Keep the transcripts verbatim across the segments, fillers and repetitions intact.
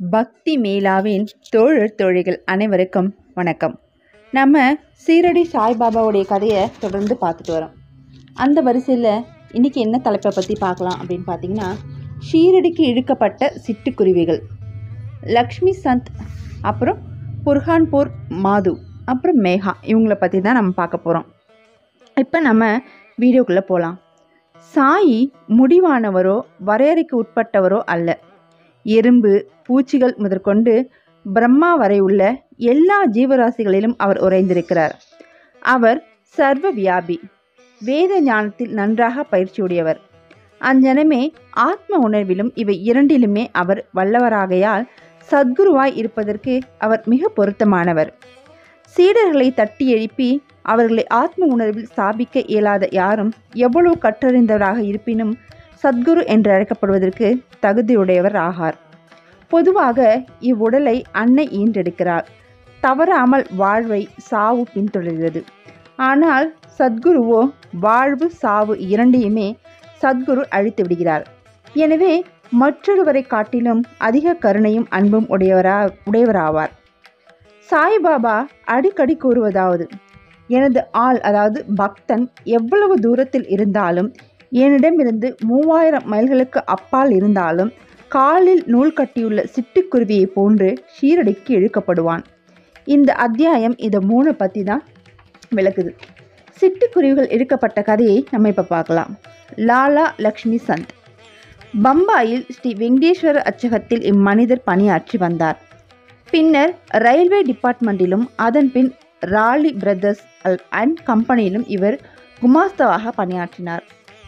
பக்தி மேலாவின் தோழர் தோழிகள் அனைவருக்கும் வணக்கம். நம்ம சீரடி சாய்பாபாவுடைய கதையை தொடர்ந்து பார்த்துட்டு வரோம். அந்த வரிசையில் இன்றைக்கி என்ன தலைப்பை பற்றி பார்க்கலாம் அப்படின்னு பார்த்தீங்கன்னா, ஷீரடிக்கு இழுக்கப்பட்ட சிட்டுக்குருவிகள், லக்ஷ்மி சந்த், அப்புறம் புர்ஹான்பூர் மாது, அப்புறம் மேகா, இவங்கள பற்றி தான் நம்ம பார்க்க போகிறோம். இப்போ நம்ம வீடியோக்குள்ளே போகலாம். சாயி முடிவானவரோ வரையறைக்கு உட்பட்டவரோ அல்ல. எறும்பு, பூச்சிகள் முதற்கொண்டு பிரம்மா வரை உள்ள எல்லா ஜீவராசிகளிலும் அவர் உறைந்திருக்கிறார். அவர் சர்வ வியாபி, வேத ஞானத்தில் நன்றாக பயிற்சியுடையவர். அஞ்சனமே ஆத்ம உணர்விலும் இவை இரண்டிலுமே அவர் வல்லவராகையால் சத்குருவாய் இருப்பதற்கு அவர் மிக பொருத்தமானவர். சீடர்களை தட்டி எழுப்பி அவர்களை ஆத்ம உணர்வில் ஸ்தாபிக்க இயலாத யாரும் எவ்வளவு கற்றறிந்தவராக இருப்பினும் சத்குரு என்று அழைக்கப்படுவதற்கு தகுதியுடையவர் ஆகார். பொதுவாக இவ்வுடலை அன்னை ஈன்றெடுக்கிறார். தவறாமல் வாழ்வை சாவு பின்தொடர்கிறது. ஆனால் சத்குருவோ வாழ்வு சாவு இரண்டையுமே சத்குரு அழித்து விடுகிறார். எனவே மற்றொருவரை காட்டிலும் அதிக கருணையும் அன்பும் உடையவரா உடையவராவார். சாய்பாபா அடிக்கடி கூறுவதாவது, எனது ஆள் அதாவது பக்தன் எவ்வளவு தூரத்தில் இருந்தாலும், என்னிடமிருந்து மூவாயிரம் மைல்களுக்கு அப்பால் இருந்தாலும் காலில் நூல் கட்டியுள்ள சிட்டுக்குருவியை போன்று ஷீரடிக்கு இழுக்கப்படுவான். இந்த அத்தியாயம் இதை மூணு பற்றி தான் விளக்குது. சிட்டுக்குருவிகள் இழுக்கப்பட்ட கதையை நம்ம இப்போ பார்க்கலாம். லாலா லக்ஷ்மி சந்த். பம்பாயில் ஸ்ரீ வெங்கடேஸ்வர அச்சகத்தில் இம்மனிதர் பணியாற்றி வந்தார். பின்னர் ரயில்வே டிபார்ட்மெண்ட்டிலும் அதன் பின் ராலி பிரதர்ஸ் அண்ட் கம்பெனியிலும் இவர் குமாஸ்தாவாக பணியாற்றினார்.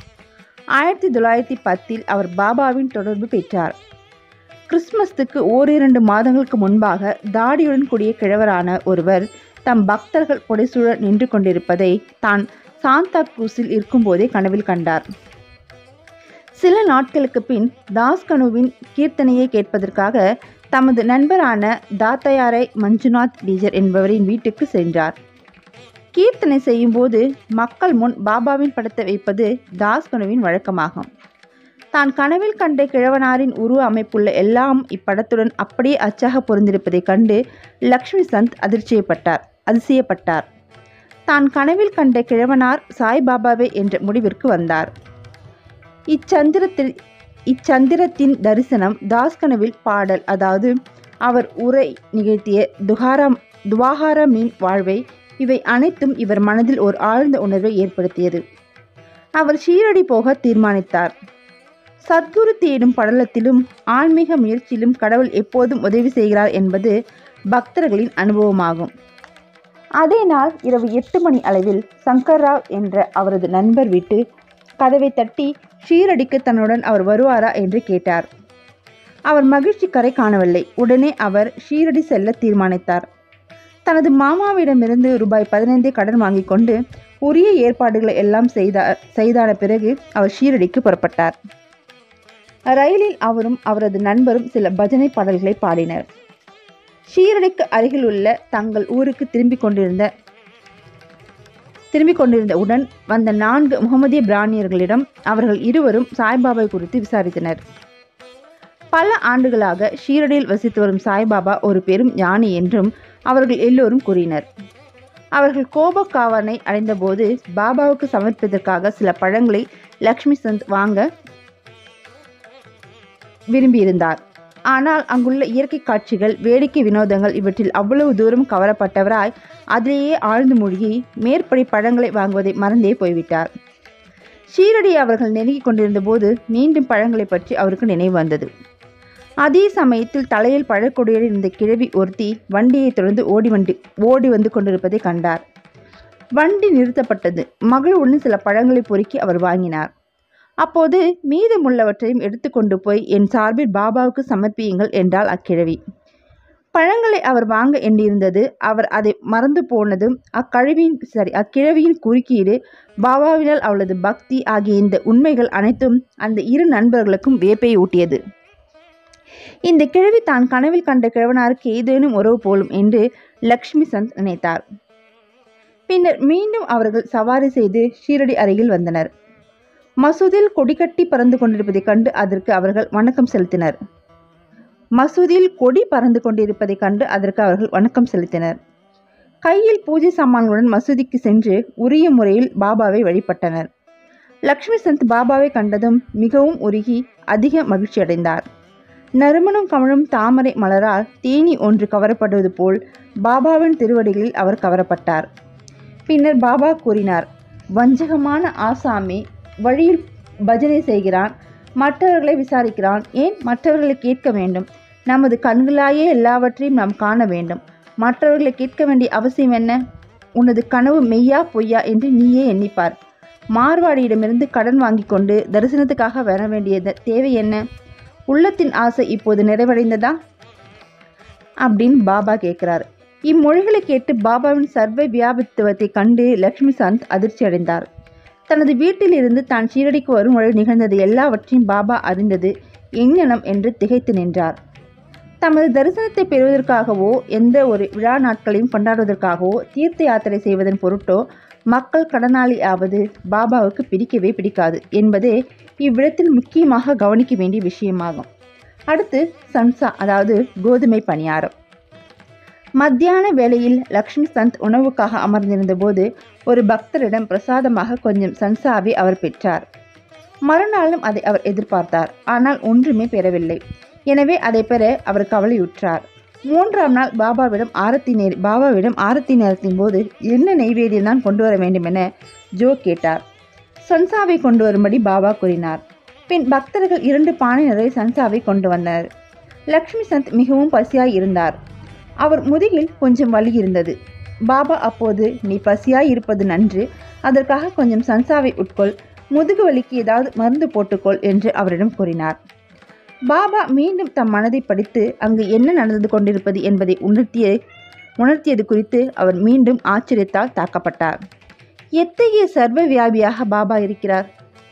ஆயிரத்தி தொள்ளாயிரத்தி பத்தில் அவர் பாபாவின் தொடர்பு பெற்றார். கிறிஸ்துமஸுக்கு ஓரிரண்டு மாதங்களுக்கு முன்பாக தாடியுடன் கூடிய கிழவரான ஒருவர் தம் பக்தர்கள் புடைசூழ நின்று கொண்டிருப்பதை தான் சாந்தா குரூஸில் இருக்கும்போதே கனவில் கண்டார். சில நாட்களுக்கு பின் தாஸ்கனுவின் கீர்த்தனையை கேட்பதற்காக தமது நண்பரான தாத்தையாரை மஞ்சுநாத் டீஜர் என்பவரின் வீட்டுக்கு சென்றார். கீர்த்தனை செய்யும்போது மக்கள் முன் பாபாவின் படத்தை வைப்பது தாஸ்கனுவின் வழக்கமாகும். தான் கனவில் கண்ட கிழவனாரின் உருவ அமைப்புள்ள எல்லாம் இப்படத்துடன் அப்படியே அச்சாக பொருந்திருப்பதை கண்டு லக்ஷ்மி சந்த் அதிர்ச்சியப்பட்டார் அதிசயப்பட்டார். தான் கனவில் கண்ட கிழவனார் சாய்பாபாவே என்ற முடிவிற்கு வந்தார். இச்சந்திரத்தில் இச்சந்திரத்தின் தரிசனம் தாஸ்கனுவில் பாடல், அதாவது அவர் உரை நிகழ்த்திய துகாரம் துவாகாரமின் வாழ்வை, இவை அனைத்தும் இவர் மனதில் ஒரு ஆழ்ந்த உணர்வை ஏற்படுத்தியது. அவர் ஷீரடி போக தீர்மானித்தார். சத்குரு தேடும் படலத்திலும் ஆன்மீக முயற்சியிலும் கடவுள் எப்போதும் உதவி செய்கிறார் என்பது பக்தர்களின் அனுபவமாகும். அதே நாள் இரவு எட்டு மணி அளவில் சங்கர்ராவ் என்ற அவரது நண்பர் வீட்டு கதவை தட்டி ஷீரடிக்கு தன்னுடன் அவர் வருவாரா என்று கேட்டார். அவர் மகிழ்ச்சி கரை காணவில்லை. உடனே அவர் ஷீரடி செல்ல தீர்மானித்தார். தனது மாமாவிடமிருந்து ரூபாய் பதினைந்தே கடன் வாங்கி கொண்டு உரிய ஏற்பாடுகளை எல்லாம் செய்தார் செய்தான பிறகு அவர் ஷீரடிக்கு புறப்பட்டார். ரயிலில் அவரும் அவரது நண்பரும் சில பஜனை பாடல்களை பாடினர். ஷீரடிக்கு அருகில் உள்ள தங்கள் ஊருக்கு திரும்பிக் கொண்டிருந்த திரும்பிக் கொண்டிருந்த உடன் வந்த நான்கு முகமதிய பிராணியர்களிடம் அவர்கள் இருவரும் சாய்பாபா குறித்து விசாரித்தனர். பல ஆண்டுகளாக ஷீரடியில் வசித்து வரும் சாய்பாபா ஒரு பெரும் ஞானி என்றும் அவர்கள் எல்லோரும் கூறினர். அவர்கள் கோபக்காவனை அடைந்தபோது பாபாவுக்கு சமர்ப்பிப்பதற்காக சில பழங்களை லக்ஷ்மி சந்த் வாங்க விரும்பியிருந்தார். ஆனால் அங்குள்ள இயற்கை காட்சிகள், வேடிக்கை வினோதங்கள் இவற்றில் அவ்வளவு தூரம் கவரப்பட்டவராய் அதிலேயே ஆழ்ந்து மூழ்கி மேற்படி பழங்களை வாங்குவதை மறந்தே போய்விட்டார். ஷீரடியை அவர்கள் நெருங்கிக் கொண்டிருந்த போது மீண்டும் பழங்களை பற்றி அவருக்கு நினைவு வந்தது. அதே சமயத்தில் தலையில் பழக்கொடியுடன் இருந்த கிழவி ஒருத்தி வண்டியை தொடர்ந்து ஓடி வண்டி ஓடி வந்து கொண்டிருப்பதை கண்டார். வண்டி நிறுத்தப்பட்டது. மகளுடன் சில பழங்களை பொறுக்கி அவர் வாங்கினார். அப்போது மீதமுள்ளவற்றையும் எடுத்துக்கொண்டு போய் என் சார்பில் பாபாவுக்கு சமர்ப்பியுங்கள் என்றாள் அக்கிழவி. பழங்களை அவர் வாங்க எண்ணியிருந்தது அவர் அதை மறந்து போனதும் அக்கழிவின் சரி அக்கிழவியின் குறுக்கீடு, பாபாவினால் அவளது பக்தி ஆகிய இந்த உண்மைகள் அனைத்தும் அந்த இரு நண்பர்களுக்கும் வியப்பை ஊட்டியது. இந்த கிழவி தான் கனவில் கண்ட கிழவனாருக்கு ஏதேனும் உறவு போலும் என்று லக்ஷ்மி சந்த் நினைத்தார். பின்னர் மீண்டும் அவர்கள் சவாரி செய்து ஷீரடி அருகில் வந்தனர். மசூதியில் கொடிக்கட்டி பறந்து கொண்டிருப்பதைக் கண்டு அதற்கு அவர்கள் வணக்கம் செலுத்தினர். மசூதியில் கொடி பறந்து கொண்டிருப்பதைக் கண்டு அதற்கு அவர்கள் வணக்கம் செலுத்தினர். கையில் பூஜை சாமான்களுடன் மசூதிக்கு சென்று உரிய முறையில் பாபாவை வழிபட்டனர். லக்ஷ்மி சந்த் பாபாவை கண்டதும் மிகவும் உருகி அதிக மகிழ்ச்சி அடைந்தார். நறுமணம் கமழும் தாமரை மலரால் தேனி ஒன்று கவரப்படுவது போல் பாபாவின் திருவடிகளில் அவர் கவரப்பட்டார். பின்னர் பாபா கூறினார், வஞ்சகமான ஆசாமி வழியில் பஜனை செய்கிறான், மற்றவர்களை விசாரிக்கிறான். ஏன் மற்றவர்களை கேட்க வேண்டும்? நமது கண்களாயே எல்லாவற்றையும் நாம் காண வேண்டும். மற்றவர்களை கேட்க வேண்டிய அவசியம் என்ன? உனது கனவு மெய்யா பொய்யா என்று நீயே எண்ணிப்பார். மார்வாடியிடமிருந்து கடன் வாங்கி கொண்டு தரிசனத்துக்காக வர வேண்டிய தேவை என்ன? உள்ளத்தின் ஆசை இப்போது நிறைவடைந்ததா அப்படின்னு பாபா கேட்கிறார். இம்மொழிகளை கேட்டு பாபாவின் சர்வ வியாபித்துவத்தை கண்டு லக்ஷ்மி சந்த் அதிர்ச்சி அடைந்தார். தனது வீட்டில் இருந்து தான் ஷீரடிக்கு வரும் வழி நிகழ்ந்தது எல்லாவற்றையும் பாபா அறிந்தது எங்ஙனம் என்று திகைத்து நின்றார். தமது தரிசனத்தை பெறுவதற்காகவோ எந்த ஒரு விழா நாட்களையும் கொண்டாடுவதற்காகவோ தீர்த்த யாத்திரை செய்வதன் பொருட்டோ மக்கள் கடனாளி ஆவது பாபாவுக்கு பிடிக்கவே பிடிக்காது என்பதே இவ்விடத்தில் முக்கியமாக கவனிக்க வேண்டிய விஷயமாகும். அடுத்து சன்சா, அதாவது கோதுமை பணியாரம். மத்தியான வேளையில் லக்ஷ்மி சந்த் உணவுக்காக அமர்ந்திருந்த போது ஒரு பக்தரிடம் பிரசாதமாக கொஞ்சம் சன்சாவை அவர் பெற்றார். மறுநாளும் அதை அவர் எதிர்பார்த்தார். ஆனால் ஒன்றுமே பெறவில்லை. எனவே அதை பெற அவர் கவலையுற்றார். மூன்றாம் நாள் பாபாவிடம் ஆரத்தி நேர் பாபாவிடம் ஆரத்தி நேரத்தின் போது என்ன நெய்வேதியம் தான் கொண்டு வர வேண்டும் என ஜோ கேட்டார். சன்சாவை கொண்டு வரும்படி பாபா கூறினார். பின் பக்தர்கள் இரண்டு பானை நிறைய சன்சாவை கொண்டு வந்தனர். லக்ஷ்மி சந்த் மிகவும் பசியாய் இருந்தார். அவர் முதுகில் கொஞ்சம் வலி இருந்தது. பாபா அப்போது, நீ பசியாய் இருப்பது நன்று, அதற்காக கொஞ்சம் சன்சாவை உட்கொள், முதுகு வலிக்கு ஏதாவது மருந்து போட்டுக்கொள் என்று அவரிடம் கூறினார். பாபா மீண்டும் தம் மனதை படித்து அங்கு என்ன நடந்து கொண்டிருப்பது என்பதை உணர்த்திய உணர்த்தியது குறித்து அவர் மீண்டும் ஆச்சரியத்தால் தாக்கப்பட்டார். எத்தகைய சர்வ வியாபியாக பாபா இருக்கிறார்.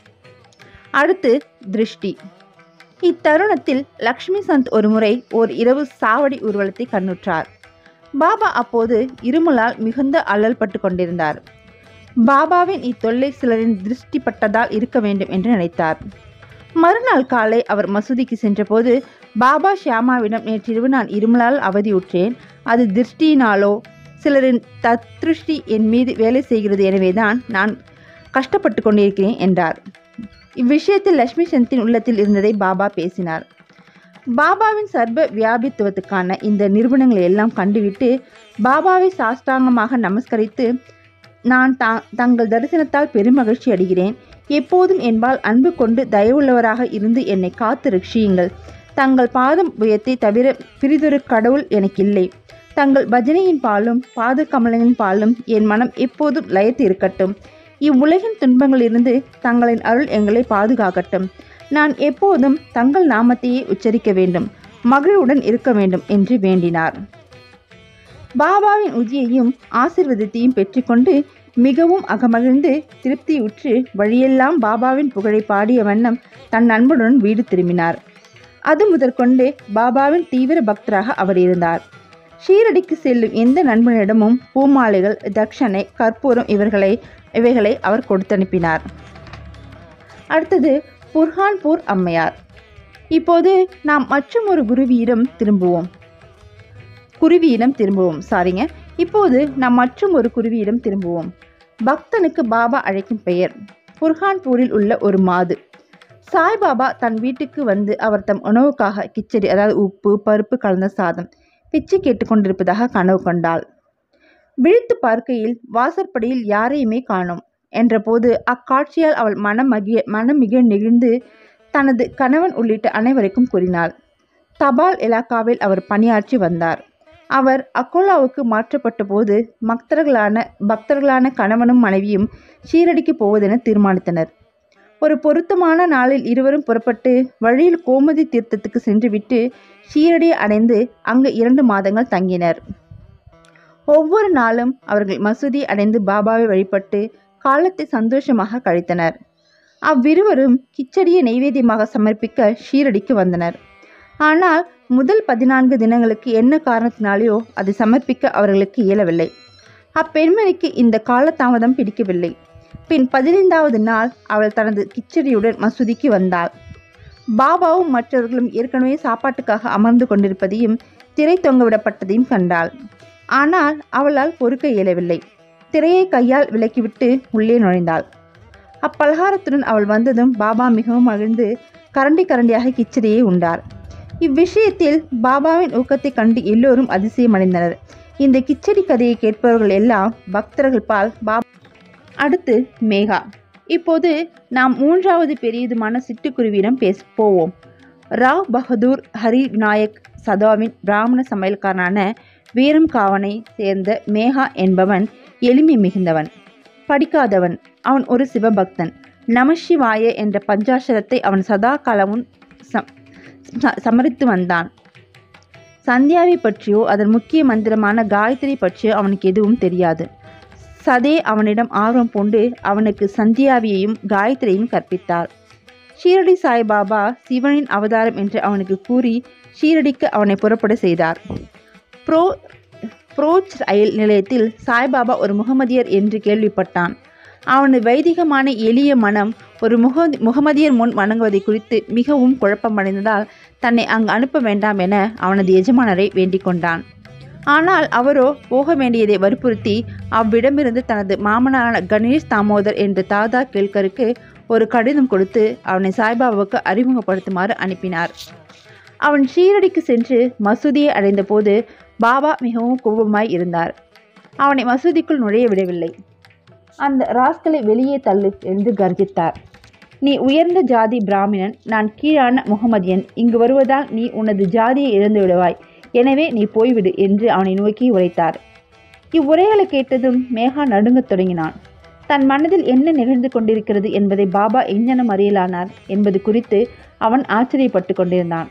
அடுத்து திருஷ்டி. இத்தருணத்தில் லக்ஷ்மி சந்த் ஒரு முறை ஓர் இரவு சாவடி ஊர்வலத்தை கண்ணுற்றார். பாபா அப்போது இருமலால் மிகுந்த அல்லல் பட்டு கொண்டிருந்தார். பாபாவின் இத்தொல்லை சிலரின் திருஷ்டி பட்டதால் இருக்க வேண்டும் என்று நினைத்தார். மறுநாள் காலை அவர் மசூதிக்கு சென்றபோது பாபா ஷியாமாவிடம், நேற்றிரவு நான் இருமலால் அவதியுற்றேன். அது திருஷ்டியினாலோ சிலரின் தத்ருஷ்டி என் மீது வேலை செய்கிறது, எனவேதான் நான் கஷ்டப்பட்டு கொண்டிருக்கிறேன் என்றார். இவ்விஷயத்தில் லக்ஷ்மி சந்தின் உள்ளத்தில் இருந்ததை பாபா பேசினார். பாபாவின் சர்வ வியாபித்துவத்துக்கான இந்த நிறுவனங்களை எல்லாம் கண்டுவிட்டு பாபாவை சாஷ்டாங்கமாக நமஸ்கரித்து, நான் தா தங்கள் தரிசனத்தால் பெருமகிழ்ச்சி அடைகிறேன். எப்போதும் என்பால் அன்பு கொண்டு தயவுள்ளவராக இருந்து என்னை காத்து ரட்சியுங்கள். தங்கள் பாதம் உயர்த்தை தவிர பிரிதொரு கடவுள் எனக்கில்லை. தங்கள் பஜனையின் பாலும் பாத கமலங்களின் பாலும் என் மனம் எப்போதும் லயத்து இருக்கட்டும். இவ்வுலகின் துன்பங்களிலிருந்து தங்களின் அருள் எங்களை பாதுகாக்கட்டும். நான் எப்போதும் தங்கள் நாமத்தையே உச்சரிக்க வேண்டும், மகிழ்வுடன் இருக்க வேண்டும் என்று வேண்டினார். பாபாவின் உதவியையும் ஆசீர்வாதத்தையும் பெற்றுக்கொண்டு மிகவும் அகமகிழ்ந்து திருப்தியுற்று வழியெல்லாம் பாபாவின் புகழை பாடிய வண்ணம் தன் நண்பனுடன் வீடு திரும்பினார். அது முதற்கொண்டே பாபாவின் தீவிர பக்தராக அவர் இருந்தார். ஷீரடிக்கு செல்லும் எந்த நண்பனிடமும் பூமாலைகள், தட்சணை, கற்பூரம் இவர்களை இவைகளை அவர் கொடுத்தனுப்பினார். அடுத்தது புர்ஹான்பூர் அம்மையார். இப்போது நாம் மற்றும் ஒரு குருவியிடம் திரும்புவோம் குருவியிடம் திரும்புவோம் சாரிங்க இப்போது நாம் மற்றும் ஒரு குருவியிடம் திரும்புவோம். பக்தனுக்கு பாபா அழைக்கும் பெயர். புர்ஹான்பூரில் உள்ள ஒரு மாது. சாய்பாபா தன் வீட்டுக்கு வந்து அவர் தம் உணவுக்காக கிச்சடி, அதாவது உப்பு பருப்பு கலந்த சாதம் பிச்சை கேட்டுக்கொண்டிருப்பதாக கனவு கொண்டாள். விழித்து பார்க்கையில் வாசற்படியில் யாரையுமே காணோம் என்றபோது அக்காட்சியால் அவள் மனம் மகிழ மனம் மிக நெகிழ்ந்து தனது கணவன் உள்ளிட்ட அனைவருக்கும் கூறினாள். தபால் இலாக்காவில் அவர் பணியாற்றி வந்தார். அவர் அக்கோலாவுக்கு மாற்றப்பட்ட போது பக்தர்களான பக்தர்களான கணவனும் மனைவியும் ஷீரடிக்கு போவதென தீர்மானித்தனர். ஒரு பொருத்தமான நாளில் இருவரும் புறப்பட்டு வழியில் கோமதி தீர்த்தத்துக்கு சென்றுவிட்டு ஷீரடியை அடைந்து அங்கு இரண்டு மாதங்கள் தங்கினர். ஒவ்வொரு நாளும் அவர்கள் மசூதி அடைந்து பாபாவை வழிபட்டு காலத்தை சந்தோஷமாக கழித்தனர். அவ்விருவரும் கிச்சடியை நைவேத்தியமாக சமர்ப்பிக்க ஷீரடிக்கு வந்தனர். ஆனால் முதல் பதினான்கு தினங்களுக்கு என்ன காரணத்தினாலேயோ அதை சமர்ப்பிக்க அவர்களுக்கு இயலவில்லை. அப்பெண்மணிக்கு இந்த காலதாமதம் பிடிக்கவில்லை. பின் பதினைந்தாவது நாள் அவள் தனது கிச்சடியுடன் மசூதிக்கு வந்தாள். பாபாவும் மற்றவர்களும் ஏற்கனவே சாப்பாட்டுக்காக அமர்ந்து கொண்டிருப்பதையும் திரை தொங்கவிடப்பட்டதையும் கண்டாள். ஆனால் அவளால் பொறுக்க இயலவில்லை. திரையை கையால் விலக்கிவிட்டு உள்ளே நுழைந்தாள். அப்பலகாரத்துடன் அவள் வந்ததும் பாபா மிகவும் மகிழ்ந்து கரண்டி கரண்டியாக கிச்சடியை உண்டார். இவ்விஷயத்தில் பாபாவின் ஊக்கத்தை கண்டு எல்லோரும் அதிசயமடைந்தனர். இந்த கிச்சடி கதையை கேட்பவர்கள் எல்லாம் பக்தர்கள் பால் பாபா. அடுத்து மேகா. இப்போது நாம் மூன்றாவது பெரியதுமான சிட்டுக்குருவியிடம் பேச போவோம். ராவ் பகதூர் ஹரி விநாயக் சதாவின் பிராமண சமையல்காரனான வீரம் காவனை சேர்ந்த மேகா என்பவன் எளிமை மிகுந்தவன், படிக்காதவன். அவன் ஒரு சிவபக்தன். நமசிவாய என்ற பஞ்சாட்சரத்தை அவன் சதா காலமும் சமரித்து வந்தான். சந்தியாவை பற்றியோ அதன் முக்கிய மந்திரமான காயத்ரி பற்றியோ அவனுக்கு எதுவும் தெரியாது. சதே அவனிடம் ஆர்வம் பூண்டு அவனுக்கு சந்தியாவியையும் காயத்ரியையும் கற்பித்தார். ஷீரடி சாய்பாபா சிவனின் அவதாரம் என்று அவனுக்கு கூறி ஷீரடிக்கு அவனை புறப்பட செய்தார். ப்ரோ புரோச் ரயில் நிலையத்தில் சாய்பாபா ஒரு முகமதியர் என்று கேள்விப்பட்டான். அவனது வைதிகமான எளிய மனம் ஒரு முக முகமதியர் முன் வணங்குவதை குறித்து மிகவும் குழப்பமடைந்ததால் தன்னை அங்கு அனுப்ப வேண்டாம் என அவனது எஜமானரை வேண்டிக் கொண்டான். ஆனால் அவரோ போக வேண்டியதை வற்புறுத்தி அவ்விடமிருந்து தனது மாமனாரான கணேஷ் தாமோதர் என்ற தாதா கேல்கருக்கு ஒரு கடிதம் கொடுத்து அவனை சாய்பாபாவுக்கு அறிமுகப்படுத்துமாறு அனுப்பினார். அவன் ஷீரடிக்கு சென்று மசூதியை அடைந்த போது பாபா மிகவும் கோபமாய் இருந்தார். அவனை மசூதிக்குள் நுழைய விடவில்லை. அந்த ராஸ்கலை வெளியே தள்ளு என்று கர்ஜித்தார். நீ உயர்ந்த ஜாதி பிராமணன், நான் கீழான முகமதியன். இங்கு வருவதால் நீ உனது ஜாதியை இழந்து விடுவாய். எனவே நீ போய்விடு என்று அவனை நோக்கி உரைத்தார். இவ்வுரைகளை கேட்டதும் மேகா நடுங்கத் தொடங்கினான். தன் மனதில் என்ன நிகழ்ந்து கொண்டிருக்கிறது என்பதை பாபா எஞ்ஞனம் அறியலானார் என்பது குறித்து அவன் ஆச்சரியப்பட்டு கொண்டிருந்தான்.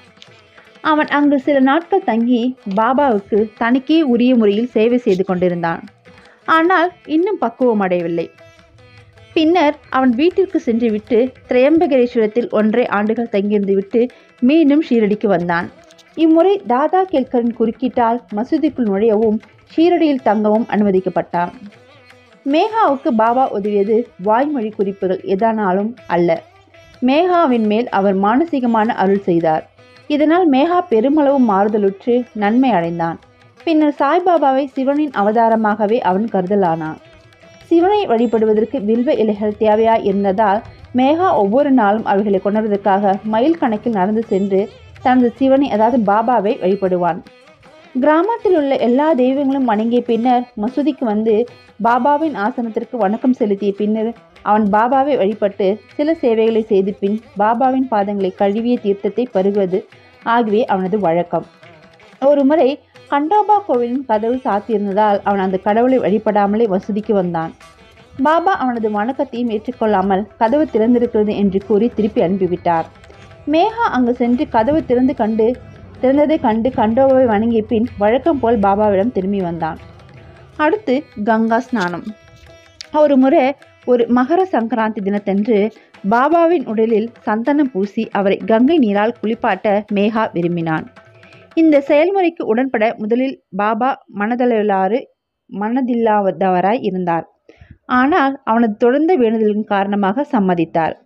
அவன் அங்கு சில நாட்கள் தங்கி பாபாவுக்கு தனக்கே உரிய முறையில் சேவை செய்து கொண்டிருந்தான். ஆனால் இன்னும் பக்குவம் அடையவில்லை. பின்னர் அவன் வீட்டிற்கு சென்று விட்டு திரையம்பகேஸ்வரத்தில் ஒன்றரை ஆண்டுகள் தங்கியிருந்து விட்டு மீண்டும் ஷீரடிக்கு வந்தான். இம்முறை தாதா கேல்கரின் குறுக்கீட்டால் மசூதிக்குள் நுழையவும் ஷீரடியில் தங்கவும் அனுமதிக்கப்பட்டான். மேகாவுக்கு பாபா உதவியது வாய்மொழி குறிப்புகள் எதானாலும் அல்ல. மேகாவின் மேல் அவர் மானசீகமான அருள் செய்தார். இதனால் மேகா பெருமளவு மாறுதலுற்று நன்மை அடைந்தான். பின்னர் சாய்பாபாவை சிவனின் அவதாரமாகவே அவன் கருதலானான். சிவனை வழிபடுவதற்கு வில்வ இலைகள் தேவையாய் இருந்ததால் மேகா ஒவ்வொரு நாளும் அவைகளை கொணர்வதற்காக மைல் கணக்கில் நடந்து சென்று தனது சிவனை அதாவது பாபாவை வழிபடுவான். கிராமத்தில் உள்ள எல்லா தெய்வங்களும் வணங்கிய பின்னர் மசூதிக்கு வந்து பாபாவின் ஆசனத்திற்கு வணக்கம் செலுத்திய பின்னர் அவன் பாபாவை வழிபட்டு சில சேவைகளை செய்து பின் பாபாவின் பாதங்களை கழுவிய தீர்த்தத்தை பருகுவது ஆகியவை அவனது வழக்கம். ஒரு முறை கண்டோபா கோவிலின் கதவு சாத்தியிருந்ததால் அவன் அந்த கடவுளை வழிபடாமலே மசூதிக்கு வந்தான். பாபா அவனது வணக்கத்தையும் ஏற்றுக்கொள்ளாமல் கதவு திறந்திருக்கிறது என்று கூறி திருப்பி அனுப்பிவிட்டார். மேகா அங்கு சென்று கதவு திறந்து கண்டு திறந்ததை கண்டு கண்டோபாவை வணங்கிய பின் வழக்கம் போல் பாபாவிடம் திரும்பி வந்தான். அடுத்து கங்கா ஸ்நானம். ஒரு முறை ஒரு மகர சங்கராந்தி தினத்தன்று பாபாவின் உடலில் சந்தனம் பூசி அவரை கங்கை நீரால் குளிப்பாட்ட மேகா விரும்பினான். இந்த செயல்முறைக்கு உடன்பட முதலில் பாபா மனதளவிலாறு மனதில்லாதவராய் இருந்தார். ஆனால் அவனது தொடர்ந்த வேண்டுதலின் காரணமாக சம்மதித்தார்.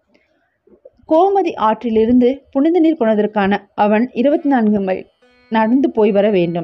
கோமதி ஆற்றிலிருந்து புனித நீர் கொண்டதற்கான அவன் இருபத்தி நான்கு மைல் நடந்து போய் வர வேண்டும்.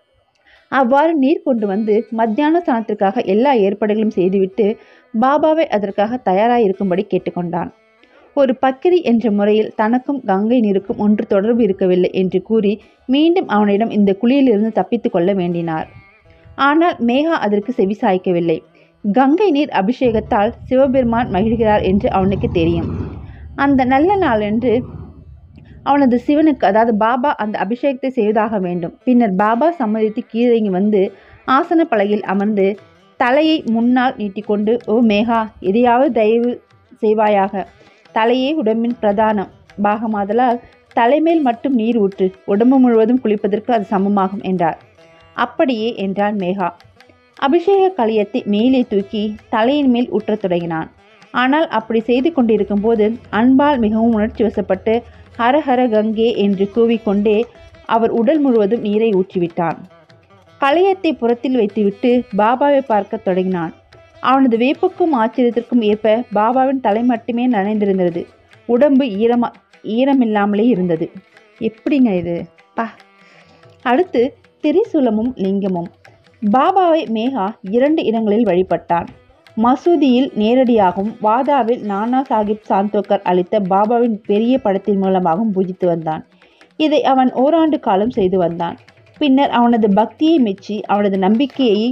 அவ்வாறு நீர் கொண்டு வந்து மத்தியான ஸ்நானத்திற்காக எல்லா ஏற்பாடுகளும் செய்துவிட்டு பாபாவை அதற்காக தயாராயிருக்கும்படி கேட்டுக்கொண்டான். ஒரு பக்கிரி என்ற முறையில் தனக்கும் கங்கை நீருக்கும் ஒன்று தொடர்பு இருக்கவில்லை என்று கூறி மீண்டும் அவனிடம் இந்த குழியிலிருந்து தப்பித்து கொள்ள வேண்டினார். ஆனால் மேகா அதற்கு செவிசாய்க்கவில்லை. கங்கை நீர் அபிஷேகத்தால் சிவபெருமான் மகிழ்கிறார் என்று அவனுக்கு தெரியும். அந்த நல்ல நாளன்று அவனது சிவனுக்கு அதாவது பாபா அந்த அபிஷேகத்தை செய்வதாக வேண்டும். பின்னர் பாபா சம்மதித்து கீழங்கி வந்து ஆசன பலகையில் அமர்ந்து தலையை முன்னால் நீட்டிக்கொண்டு, ஓ மேகா, எதையாவது தயவு செய்வாயாக. தலையே உடம்பின் பிரதானம் பாகமாதலால் தலைமேல் மட்டும் நீர் ஊற்று, உடம்பு முழுவதும் குளிப்பதற்கு அது சமமாகும் என்றார். அப்படியே என்றான் மேகா. அபிஷேக கலியத்தை மேலே தூக்கி தலையின் மேல் ஊற்றத் தொடங்கினான். ஆனால் அப்படி செய்து கொண்டிருக்கும் போது அன்பால் மிகவும் உணர்ச்சி வசப்பட்டு ஹரஹர கங்கே என்று கூவிக்கொண்டே அவர் உடல் முழுவதும் நீரை ஊற்றிவிட்டான். களையத்தை புறத்தில் வைத்துவிட்டு பாபாவை பார்க்க தொடங்கினான். அவனது வியப்புக்கும் ஆச்சரியத்திற்கும் ஏற்ப பாபாவின் தலை மட்டுமே நனைந்திருந்தது. உடம்பு ஈரமா ஈரமில்லாமலே இருந்தது. எப்படிங்க இது பா. அடுத்து திரிசூலமும் லிங்கமும். பாபாவை மேகா இரண்டு இடங்களில் வழிபட்டான். மசூதியில் நேரடியாகவும் வாதாவில் நானா சாஹிப் சாந்தோக்கர் அளித்த பாபாவின் பெரிய படத்தின் மூலமாகவும் பூஜித்து வந்தான். இதை அவன் ஓராண்டு காலம் செய்து வந்தான். பின்னர் அவனது பக்தியை மெச்சி அவனது நம்பிக்கையை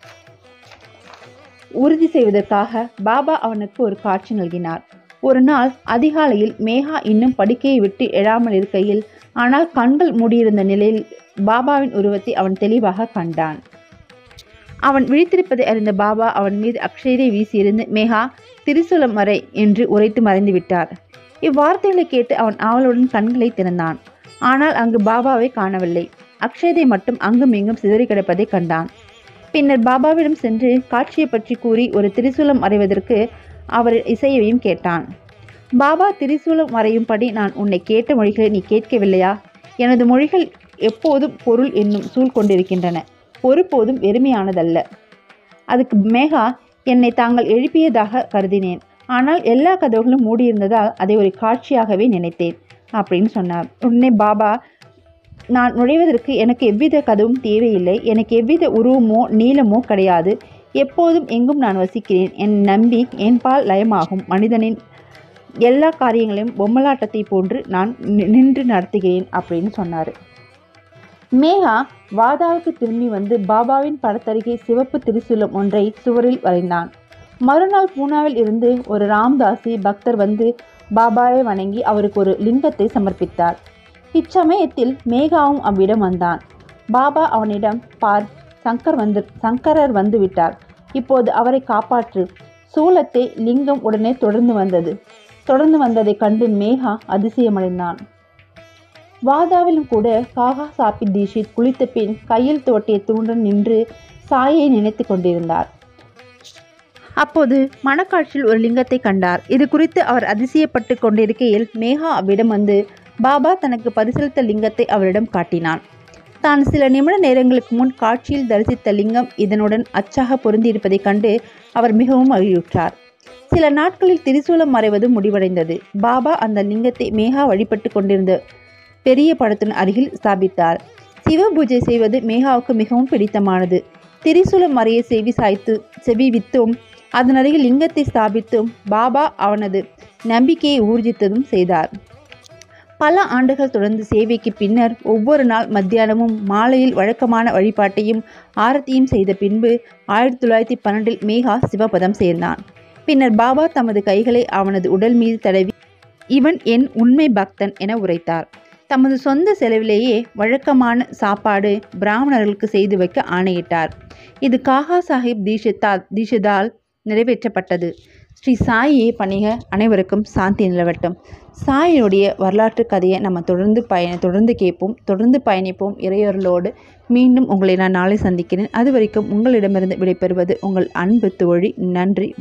உறுதி செய்வதற்காக பாபா அவனுக்கு ஒரு காட்சி நல்கினார். ஒரு நாள் அதிகாலையில் மேகா இன்னும் படுக்கையை விட்டு எழாமல் இருக்கையில், ஆனால் கண்கள் மூடியிருந்த நிலையில் பாபாவின் உருவத்தை அவன் தெளிவாக கண்டான். அவன் விழித்திருப்பதை அறிந்த பாபா அவன் மீது அக்ஷயரை வீசியிருந்து, மேகா, திரிசூலம் வரை என்று உரைத்து மறைந்து விட்டார். இவ்வார்த்தைகளை கேட்டு அவன் ஆவலுடன் கண்களை திறந்தான். ஆனால் அங்கு பாபாவை காணவில்லை. அக்ஷயதை மட்டும் அங்கும் இங்கும் சிதறி கிடப்பதை கண்டான். பின்னர் பாபாவிடம் சென்று காட்சியை பற்றி கூறி ஒரு திரிசூலம் வரைவதற்கு அவர் இசையையும் கேட்டான். பாபா திரிசூலம் வரையும்படி நான் உன்னை கேட்ட மொழிகளை நீ கேட்கவில்லையா? எனது மொழிகள் எப்போதும் பொருள் என்னும் சூழ் கொண்டிருக்கின்றன, ஒருபோதும் வெறுமையானதல்ல. அதுக்கு மேகா, என்னை தாங்கள் எழுப்பியதாக கருதினேன். ஆனால் எல்லா கதவுகளும் மூடியிருந்ததால் அதை ஒரு காட்சியாகவே நினைத்தேன் அப்படின்னு சொன்னார். உடனே பாபா, நான் நுழைவதற்கு எனக்கு எவ்வித கதவும் தேவையில்லை. எனக்கு எவ்வித உருவமோ நீளமோ கிடையாது. எப்போதும் எங்கும் நான் வசிக்கிறேன். என் நம்பி என்பால் லயமாகும் மனிதனின் எல்லா காரியங்களையும் பொம்மலாட்டத்தை போன்று நான் நின்று நடத்துகிறேன் அப்படின்னு சொன்னார். மேகா வாதாவுக்கு திரும்பி வந்து பாபாவின் படத்தருகே சிவப்பு திரிசூலம் ஒன்றை சுவரில் வரைந்தான். மறுநாள் பூனாவில் இருந்து ஒரு ராம்தாசி பக்தர் வந்து பாபாவை வணங்கி அவருக்கு ஒரு லிங்கத்தை சமர்ப்பித்தார். இச்சமயத்தில் மேகாவும் அவ்விடம் வந்தான். பாபா அவனிடம், பார், சங்கர் வந்து சங்கரர் வந்து விட்டார். இப்போது அவரை காப்பாற்று. சூலத்தை லிங்கம் உடனே தொடர்ந்து வந்தது. தொடர்ந்து வந்ததை கண்டு மேகா அதிசயமடைந்தான். வாதாவிலும் கூட காகா சாஹிப் தீட்சித் குளித்த பின் கையில் தோட்டிய தூண்டுடன் நின்று சாயை நினைத்து கொண்டிருந்தார். அப்போது மணக்காட்சியில் ஒரு லிங்கத்தை கண்டார். இது குறித்து அவர் அதிசயப்பட்டு கொண்டிருக்கையில் மேகா அவ்விடம் வந்து பாபா தனக்கு பரிசளித்த லிங்கத்தை அவரிடம் காட்டினான். தான் சில நிமிட நேரங்களுக்கு முன் காட்சியில் தரிசித்த லிங்கம் இதனுடன் அச்சாக பொருந்தியிருப்பதைக் கண்டு அவர் மிகவும் மகிழ்வுற்றார். சில நாட்களில் திரிசூலம் மறைவது முடிவடைந்தது. பாபா அந்த லிங்கத்தை மேகா வழிபட்டு கொண்டிருந்த பெரிய படத்தின் அருகில் ஸ்தாபித்தார். சிவ பூஜை செய்வது மேகாவுக்கு மிகவும் பிடித்தமானது. திரிசூலம் மறைய செவி சாய்த்து செவி வித்தும் அதன் அருகில் லிங்கத்தை ஸ்தாபித்தும் பாபா அவனது நம்பிக்கையை ஊர்ஜித்ததும் செய்தார். பல ஆண்டுகள் தொடர்ந்து சேவைக்கு பின்னர் ஒவ்வொரு நாள் மத்தியானமும் மாலையில் வழக்கமான வழிபாட்டையும் ஆரத்தியும் செய்த பின்பு ஆயிரத்தி தொள்ளாயிரத்தி பன்னெண்டில் மேகா சிவபதம் சேர்ந்தான். பின்னர் பாபா தமது கைகளை அவனது உடல் மீது தடவி, இவன் என் உண்மை பக்தன் என உரைத்தார். தமது சொந்த செலவிலேயே வழக்கமான சாப்பாடு பிராமணர்களுக்கு செய்து வைக்க ஆணையிட்டார். இது காகா சாஹிப் தீட்சித்தால் தீட்சிதால் நிறைவேற்றப்பட்டது. ஸ்ரீ சாயியை பணிக. அனைவருக்கும் சாந்தி நிலவட்டும். சாயினுடைய வரலாற்று கதையை நம்ம தொடர்ந்து பயண தொடர்ந்து கேட்போம், தொடர்ந்து பயணிப்போம் இறையொருளோடு. மீண்டும் உங்களை நான் நாளை சந்திக்கிறேன். அது வரைக்கும் உங்களிடமிருந்து விடைபெறுவது உங்கள் அன்பு தோழி. நன்றி.